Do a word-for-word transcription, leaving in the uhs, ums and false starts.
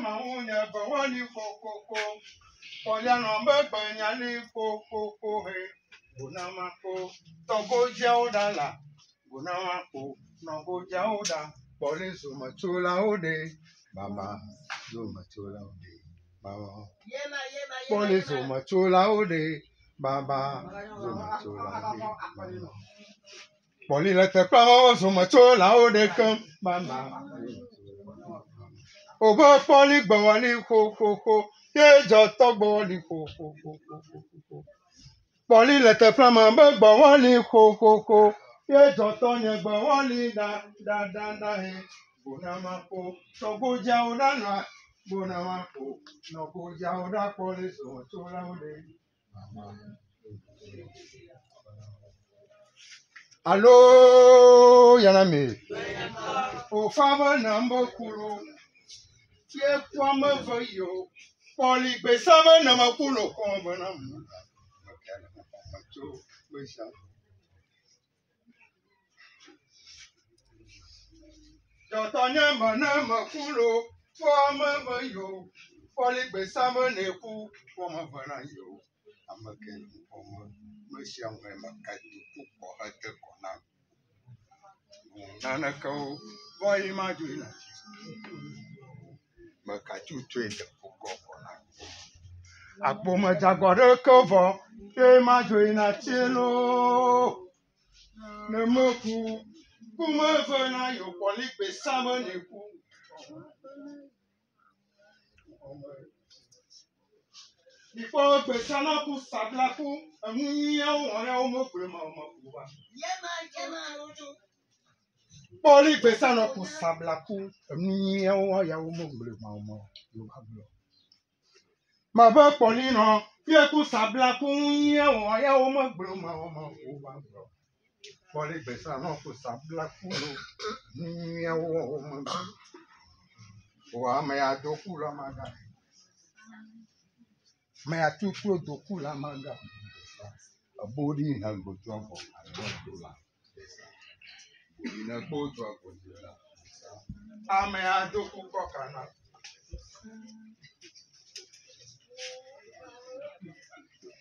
maunya bawani kokoko. Polia nombe banyali kokoko he. Bunamako togo jaudala. Bunamako nogo jauda. Poli zuma chula ode. Mama zuma chula ode. Mama. Poli zuma chula ode. Baba zuma chula ode. Poli lete plamo zuma chula ode kum. Mama. Oba poli gbawali ko ko ko. Ye joto gbawali ko ko ko ko ko. Poli lete plamo gbawali ko ko ko. Ye joto nye gbawali da da da da he. Bunamako togo jauda na. Bunamako nogo jauda poli zuma chula ode. Allo yanami. O fava number kulu. Ye kwama vayo. Poli besava nama kulo komba namu. Jotonya manama kulo. Kwama vayo. Poli besava neku. Kwama vanayo. Amaken kwama. Mesiang makatu kuko hate kona. Nana kau boy majuina. Makatu twende kuko kona. Akbo majagore cover. E majuina chelo. Nemoku. Kuma vana yo poli besama neku. Before Pesana ku sablaku, a munya one almost prima. Poli Pesana ku sablaku, a munya one almost prima. Maba Polino, ye ku sablaku, ya one almost prima. Poli Pesana ku sablaku, munya one. Wa me adokula maga. Me atuku dokula maga. A body in a good job of in a good job with you. I may I do cook.